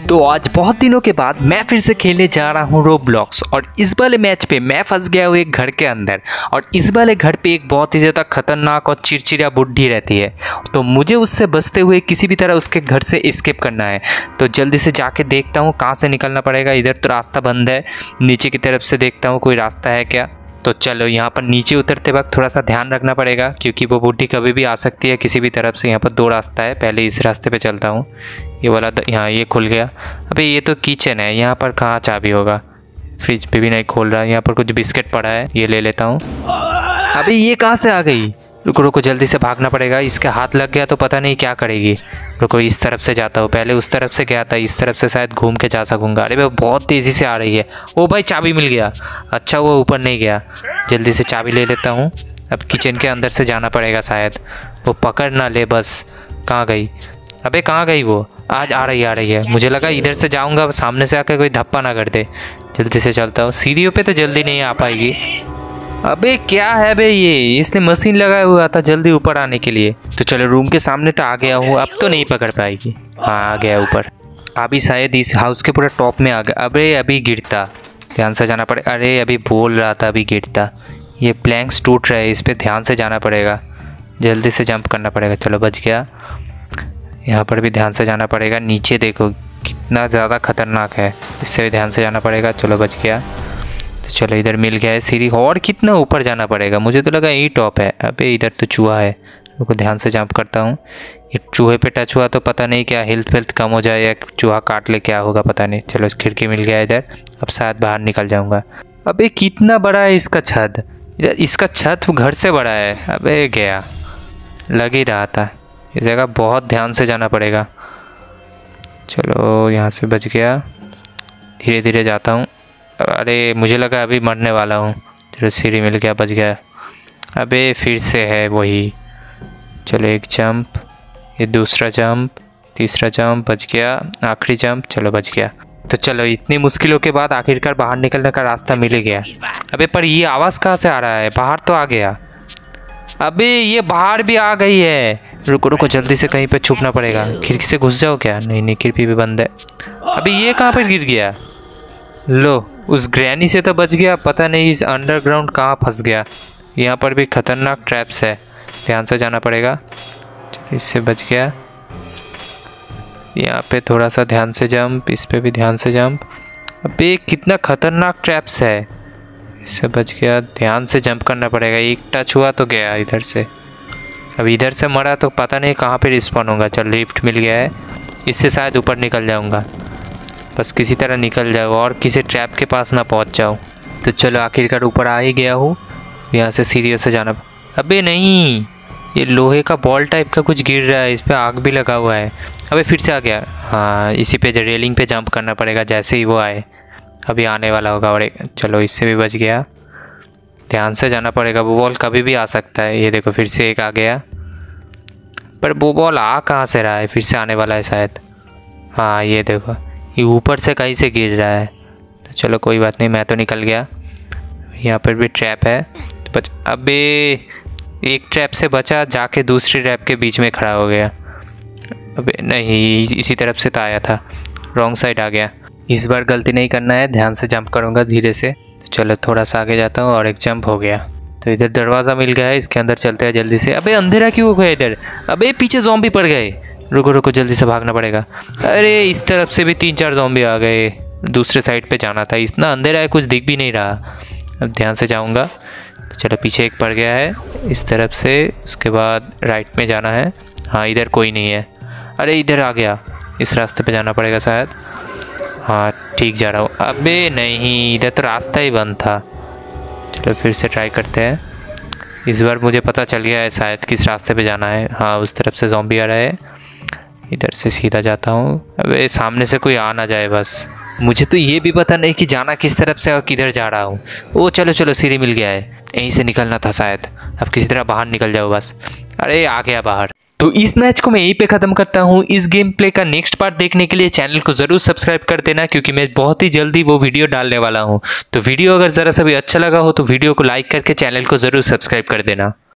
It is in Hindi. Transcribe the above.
तो आज बहुत दिनों के बाद मैं फिर से खेलने जा रहा हूँ रोब्लॉक्स। और इस वाले मैच पे मैं फंस गया हूँ एक घर के अंदर। और इस वाले घर पे एक बहुत ही ज़्यादा खतरनाक और चिड़चिड़ा बुड्ढी रहती है। तो मुझे उससे बचते हुए किसी भी तरह उसके घर से एस्केप करना है। तो जल्दी से जाके देखता हूँ कहाँ से निकलना पड़ेगा। इधर तो रास्ता बंद है, नीचे की तरफ से देखता हूँ कोई रास्ता है क्या। तो चलो यहाँ पर नीचे उतरते वक्त थोड़ा सा ध्यान रखना पड़ेगा, क्योंकि वो बुड्ढी कभी भी आ सकती है किसी भी तरफ से। यहाँ पर दो रास्ता है, पहले इस रास्ते पे चलता हूँ। ये वाला यहाँ ये खुल गया। अबे ये तो किचन है, यहाँ पर कहाँ चाबी होगा। फ्रिज पे भी नहीं खोल रहा है। यहाँ पर कुछ बिस्किट पड़ा है, ये ले लेता हूँ। अबे ये कहाँ से आ गई। रुको रुको, जल्दी से भागना पड़ेगा। इसके हाथ लग गया तो पता नहीं क्या करेगी। रुको इस तरफ से जाता हूँ, पहले उस तरफ से गया था, इस तरफ से शायद घूम के जा सकूँगा। अरे वो बहुत तेज़ी से आ रही है। ओ भाई चाबी मिल गया। अच्छा वो ऊपर नहीं गया, जल्दी से चाबी ले लेता हूँ। अब किचन के अंदर से जाना पड़ेगा शायद, वो पकड़ ना ले बस। कहाँ गई। अबे कहाँ गई वो। आज आ रही है। मुझे लगा इधर से जाऊँगा सामने से आकर कोई धप्पा ना कर दे। जल्दी से चलता हूँ। सीढ़ियों पे तो जल्दी नहीं आ पाएगी। अबे क्या है बे, ये इसने मशीन लगाया हुआ था जल्दी ऊपर आने के लिए। तो चलो रूम के सामने तो आ गया हूँ, अब तो नहीं पकड़ पाएगी। हाँ आ गया ऊपर। अभी शायद इस हाउस के पूरा टॉप में आ गया। अबे अभी गिरता, ध्यान से जाना पड़ेगा। अरे अभी बोल रहा था अभी गिरता। ये प्लैंक्स टूट रहे हैं, इस पर ध्यान से जाना पड़ेगा। जल्दी से जंप करना पड़ेगा। चलो बच गया। यहाँ पर भी ध्यान से जाना पड़ेगा। नीचे देखो कितना ज़्यादा खतरनाक है, इससे भी ध्यान से जाना पड़ेगा। चलो बच गया। तो चलो इधर मिल गया है सीढ़ी। और कितना ऊपर जाना पड़ेगा, मुझे तो लगा यही टॉप है। अबे इधर तो चूहा है, रुको ध्यान से जंप करता हूँ। ये चूहे पे टच हुआ तो पता नहीं क्या हेल्थ कम हो जाए या चूहा काट ले, क्या होगा पता नहीं। चलो खिड़की मिल गया इधर, अब शायद बाहर निकल जाऊँगा। अबे कितना बड़ा है इसका छत। इसका छत घर से बड़ा है। अबे गया, लग ही रहा था। इस जगह बहुत ध्यान से जाना पड़ेगा। चलो यहाँ से बच गया, धीरे धीरे जाता हूँ। अरे मुझे लगा अभी मरने वाला हूँ। चलो सीढ़ी मिल गया, बच गया। अबे फिर से है वही। चलो एक जंप, ये दूसरा जंप, तीसरा जंप, बच गया। आखिरी जंप, चलो बच गया। तो चलो इतनी मुश्किलों के बाद आखिरकार बाहर निकलने का रास्ता मिल ही गया। अबे पर ये आवाज़ कहाँ से आ रहा है, बाहर तो आ गया। अबे ये बाहर भी आ गई है। रुको रुको, जल्दी से कहीं पे छुपना पड़ेगा। खिड़की से घुस जाओ क्या। नहीं खिड़की भी बंद है। अबे ये कहाँ पर गिर गया। लो उस ग्रैनी से तो बच गया, पता नहीं इस अंडरग्राउंड कहाँ फंस गया। यहाँ पर भी खतरनाक ट्रैप्स है, ध्यान से जाना पड़ेगा। इससे बच गया। यहाँ पे थोड़ा सा ध्यान से जंप, इस पे भी ध्यान से जंप। अबे कितना खतरनाक ट्रैप्स है। इससे बच गया, ध्यान से जंप करना पड़ेगा। एक टच हुआ तो गया इधर से। अब इधर से मरा तो पता नहीं कहाँ पे रिस्पॉन होगा। चल लिफ्ट मिल गया है, इससे शायद ऊपर निकल जाऊँगा। बस किसी तरह निकल जाओ और किसी ट्रैप के पास ना पहुंच जाओ। तो चलो आखिरकार ऊपर आ ही गया हूँ। यहाँ से सीढ़ियों से जाना। अबे नहीं, ये लोहे का बॉल टाइप का कुछ गिर रहा है, इस पर आग भी लगा हुआ है। अबे फिर से आ गया। हाँ इसी पे रेलिंग पे जंप करना पड़ेगा, जैसे ही वो आए अभी आने वाला होगा। और चलो इससे भी बच गया। ध्यान से जाना पड़ेगा, वो बॉल कभी भी आ सकता है। ये देखो फिर से एक आ गया, पर वो बॉल आ कहाँ से रहा है, फिर से आने वाला है शायद। हाँ ये देखो ये ऊपर से कहीं से गिर रहा है। तो चलो कोई बात नहीं, मैं तो निकल गया। यहाँ पर भी ट्रैप है तो बच। अबे एक ट्रैप से बचा, जाके दूसरी ट्रैप के बीच में खड़ा हो गया। अबे नहीं, इसी तरफ से तो आया था, रॉन्ग साइड आ गया। इस बार गलती नहीं करना है, ध्यान से जंप करूँगा धीरे से। तो चलो थोड़ा सा आगे जाता हूँ और एक जंप हो गया। तो इधर दरवाज़ा मिल गया है, इसके अंदर चलते हैं जल्दी से। अबे अंधेरा क्यों हो गया इधर। अबे पीछे ज़ॉम्बी पड़ गए। रुको रुको, जल्दी से भागना पड़ेगा। अरे इस तरफ से भी 3-4 ज़ॉम्बी आ गए, दूसरे साइड पे जाना था। इतना अंधेरा है कुछ दिख भी नहीं रहा। अब ध्यान से जाऊंगा। तो चलो पीछे एक पड़ गया है इस तरफ से, उसके बाद राइट में जाना है। हाँ इधर कोई नहीं है। अरे इधर आ गया, इस रास्ते पे जाना पड़ेगा शायद। हाँ ठीक जा रहा हूँ। अबे नहीं, इधर तो रास्ता ही बंद था। चलो फिर से ट्राई करते हैं। इस बार मुझे पता चल गया है शायद किस रास्ते पे जाना है। हाँ उस तरफ से ज़ॉम्बी आ रहा है, इधर से सीधा जाता हूँ। अबे सामने से कोई आ ना जाए बस। मुझे तो ये भी पता नहीं कि जाना किस तरफ से और किधर जा रहा हूँ। ओ चलो चलो सीढ़ी मिल गया है, यहीं से निकलना था शायद। अब किसी तरह बाहर निकल जाओ बस। अरे आ गया बाहर। तो इस मैच को मैं यहीं पे ख़त्म करता हूँ। इस गेम प्ले का नेक्स्ट पार्ट देखने के लिए चैनल को ज़रूर सब्सक्राइब कर देना, क्योंकि मैं बहुत ही जल्दी वो वीडियो डालने वाला हूँ। तो वीडियो अगर ज़रा सा भी अच्छा लगा हो तो वीडियो को लाइक करके चैनल को ज़रूर सब्सक्राइब कर देना।